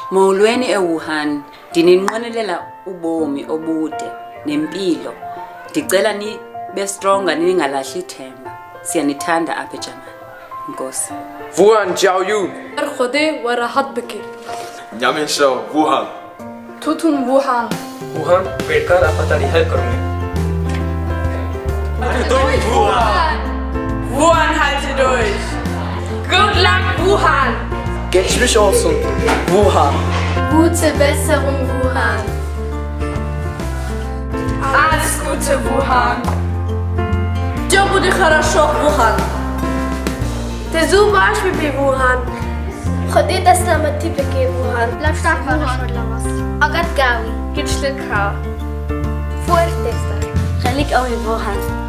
Molweni eWuhan, ndininqwenelela ubomi obude nempilo. Ndicela nibe stronger ningalahli ithemba. Siyanithanda apha eJamani. Inkosi. Wuhan Jaoyu. Erkhode warahat beke. Nyamensho Wuhan. Tutun Wuhan. Wuhan बैठकर आप तारीख करेंगे. Wuhan. Wuhan halte durch. Good luck Wuhan. Geçmiş olsun Wuhan. Gute Besserung Wuhan. Alles Gute Wuhan. Всё будет хорошо Wuhan. تزوم عاش بوهان خديت أسلامتي بكي ووهان Bleib stark, Mann. أقد قوي Geht Stück. fuerte خليك قوي بوهان.